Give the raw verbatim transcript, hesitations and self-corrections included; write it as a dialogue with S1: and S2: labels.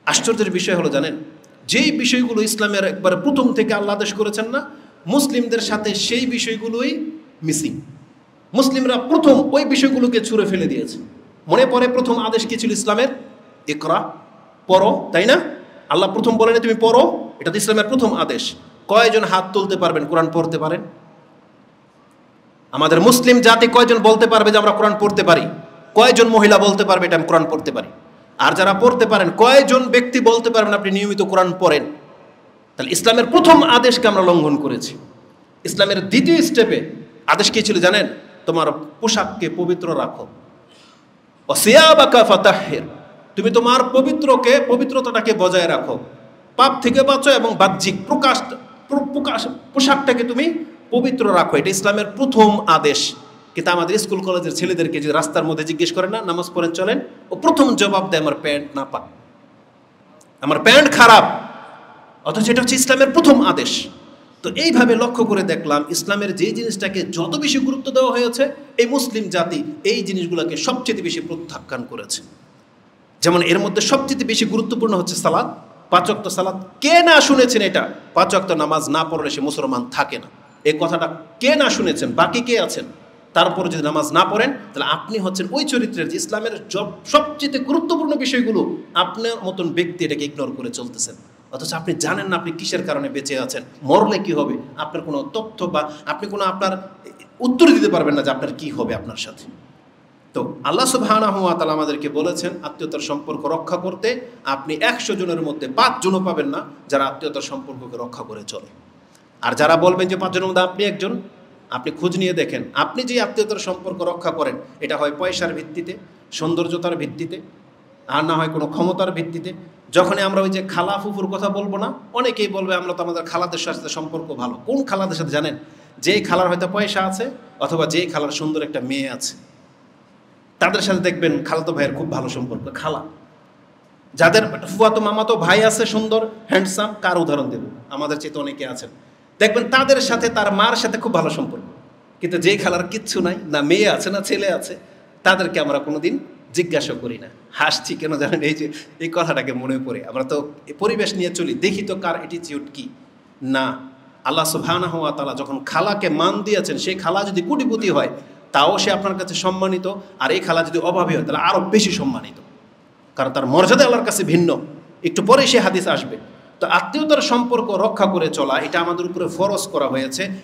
S1: আশ্চর্যের বিষয় হলো জানেন, যেই বিষয়গুলো ইসলামের একবারে প্রথম থেকে আল্লাহ আদেশ করেছেন না, মুসলিমদের সাথে সেই বিষয়গুলোই মিসিং। মুসলিমরা প্রথম ওই বিষয়গুলোকে ছুঁড়ে ফেলে দিয়েছে। মনে পড়ে প্রথম আদেশ কি ছিল ইসলামের? ইকরা, পড়ো, তাই না? আল্লাহ প্রথম বলেন তুমি পড়ো, এটা তো ইসলামের প্রথম আদেশ। কয়জন হাত তুলতে পারবেন কোরআন পড়তে পারেন? আমাদের মুসলিম জাতি কয়জন বলতে পারবে যে আমরা কোরআন পড়তে পারি? কয়জন মহিলা বলতে পারবে এটা আমি কোরআন পড়তে পারি? আর যারা পড়তে পারেন কয়জন ব্যক্তি বলতে পারবেন আপনি নিয়মিত কোরআন পড়েন? তাহলে ইসলামের প্রথম আদেশকে আমরা লঙ্ঘন করেছি। ইসলামের দ্বিতীয় স্টেপে আদেশ কি ছিল জানেন? তোমার পোশাককে পবিত্র রাখো। ওয়াসিয়াবাকা ফাতাহহির, তুমি তোমার পবিত্রকে পবিত্রতাটাকে বজায় রাখো, পাপ থেকে বাঁচো এবং বাহ্যিক প্রকাশ প্রকাশ পোশাকটাকে তুমি পবিত্র রাখো। এটা ইসলামের প্রথম আদেশ। কিন্তু আমাদের স্কুল কলেজের ছেলেদেরকে যদি রাস্তার মধ্যে জিজ্ঞেস করেন না নামাজ পড়েন চলেন, ও প্রথম জবাব দেয় আমার প্যান্ট না পা, আমার প্যান্ট খারাপ। অথচ এটা হচ্ছে ইসলামের প্রথম আদেশ। তো এইভাবে লক্ষ্য করে দেখলাম ইসলামের যে জিনিসটাকে যত বেশি গুরুত্ব দেওয়া হয়েছে, এই মুসলিম জাতি এই জিনিসগুলোকে সবচেয়ে বেশি প্রত্যাখ্যান করেছে। যেমন এর মধ্যে সবচেয়ে বেশি গুরুত্বপূর্ণ হচ্ছে সালাত, পাঁচ ওয়াক্ত সালাত। কে না শুনেছেন এটা? পাঁচ ওয়াক্ত নামাজ না পড়লে সে মুসলমান থাকে না, এই কথাটা কে না শুনেছেন? বাকি কে আছেন? তারপরে যদি নামাজ না পড়েন তাহলে আপনি হচ্ছেন ওই চরিত্রের যে ইসলামের সবচেয়ে গুরুত্বপূর্ণ বিষয়গুলো আপনার মতন ব্যক্তি এটাকে ইগনোর করে চলতেছেন। অথচ আপনি জানেন না আপনি কিসের কারণে বেঁচে আছেন, মরলে কি হবে, আপনার কোনো তথ্য বা আপনি কোনো আপনার উত্তর দিতে পারবেন না যে আপনার কি হবে আপনার সাথে। তো আল্লাহ সুবহানাহু ওয়া তাআলা আমাদেরকে বলেছেন আত্মীয়তার সম্পর্ক রক্ষা করতে। আপনি একশো জনের মধ্যে পাঁচ জনও পাবেন না যারা আত্মীয়তার সম্পর্ককে রক্ষা করে চলে। আর যারা বলবেন যে পাঁচজনের মধ্যে আপনি একজন, আপনি খোঁজ নিয়ে দেখেন আপনি যে আত্মীয়তার সম্পর্ক রক্ষা করেন এটা হয় পয়সার ভিত্তিতে, সৌন্দর্যতার ভিত্তিতে, আর না হয় কোনো ক্ষমতার ভিত্তিতে। যখনই আমরা ওই যে খালা ফুফুর কথা বলবো না, অনেকেই বলবে আমরা তো আমাদের খালাদের সাথে সম্পর্ক ভালো। কোন খালাদের সাথে জানেন? যেই খালার হয়তো পয়সা আছে অথবা যেই খালার সুন্দর একটা মেয়ে আছে, তাদের সাথে দেখবেন খালাতো ভাইয়ের খুব ভালো সম্পর্ক। খালা যাদের ফুফাতো মামাতো ভাই আছে সুন্দর হ্যান্ডসাম, কার উদাহরণ দেব, আমাদের চেয়ে অনেকে আছেন, দেখবেন তাদের সাথে তার মার সাথে খুব ভালো সম্পর্ক। কিন্তু যেই খালার কিচ্ছু নাই, না মেয়ে আছে না ছেলে আছে, তাদেরকে আমরা কোনোদিন জিজ্ঞাসা করি না। হাসছি কেন জানেন? এই যে এই কথাটাকে মনে পড়ে, আমরা তো পরিবেশ নিয়ে চলি, দেখি তো কার অ্যাটিটিউড কি। না, আল্লাহ সুবহানাহু ওয়া তাআলা যখন খালাকে মান দিয়েছেন, সেই খালা যদি কোটিপতি হয় তাও সে আপনার কাছে সম্মানিত, আর এই খালা যদি অভাবী হয় তাহলে আরও বেশি সম্মানিত, কারণ তার মর্যাদা আল্লাহর কাছে ভিন্ন। একটু পরে সে হাদিস আসবে। তো আত্মীয়তার সম্পর্ক রক্ষা করে চলা এটা আমাদের উপরে ফরজ করা হয়েছে।